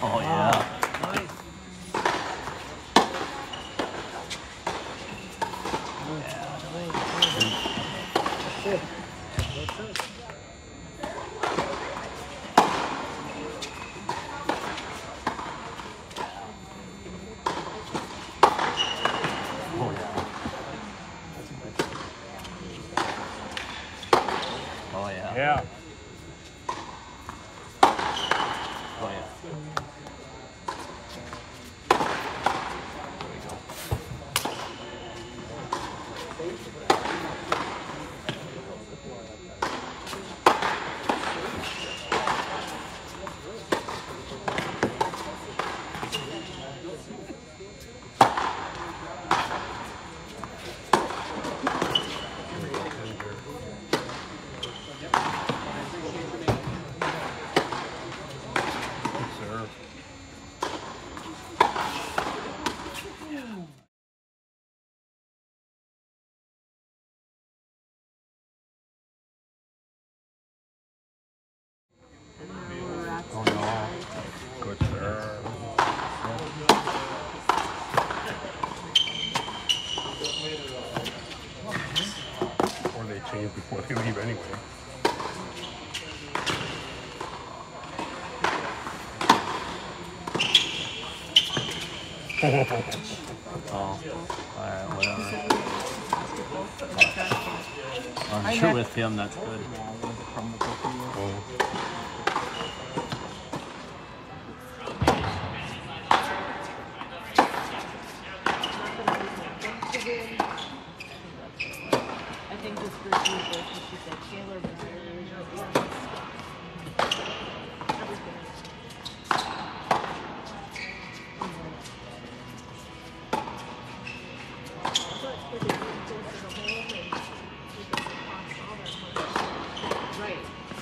Oh, yeah. Nice. Good. What's up? Oh, yeah. Oh, yeah. Yeah. Oh, yeah. There we go. Sir. Oh no. Good sir. Or they change before they leave anyway. Oh, alright, whatever. I'm sure with him, that's good. I think this for Jesus, she said Taylor right.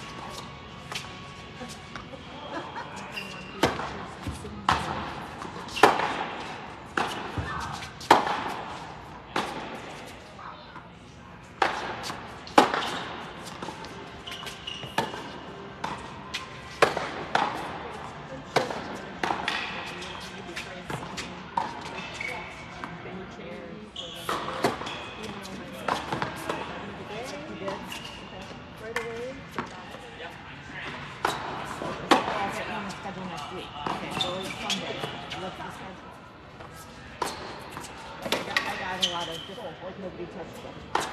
I got a lot of different, like nobody touched them.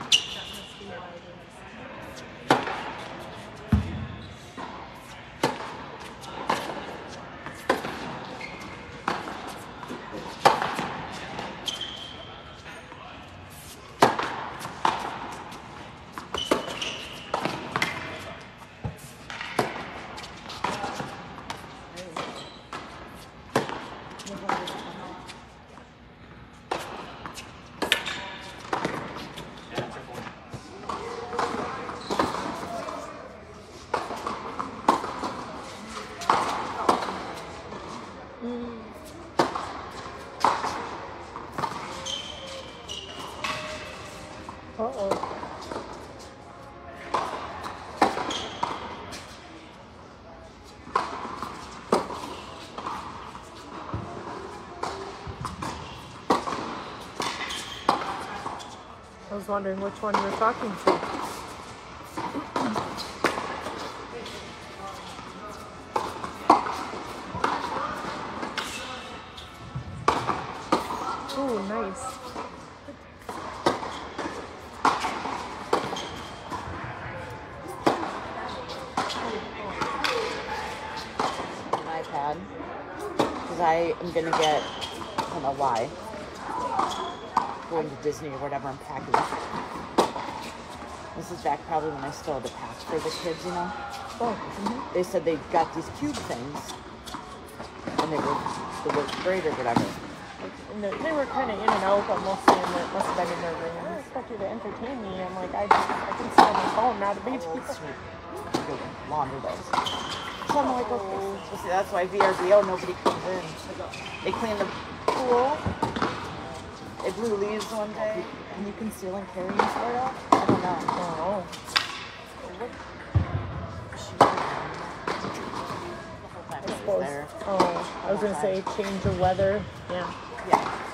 Uh-oh. I was wondering which one you were talking to. Ooh, nice. iPad because I am gonna get, I don't know why, going to Disney or whatever. I'm packing. This is back probably when I still had the patch for the kids, you know. Oh, They said they got these cube things and they worked great or whatever. and they were kind of in and out, but mostly it must have been in their room. I expect you to entertain me. I'm like, I can sit on my phone, not a big deal. Sweet. Launder those. So I'm like, okay. So see, that's why VRBO, nobody comes in. They cleaned the pool. They blew leaves one day. And you conceal and carry and sort out? I don't know. Oh. is Close. there. Oh, I was gonna say change of weather. Yeah. Yeah.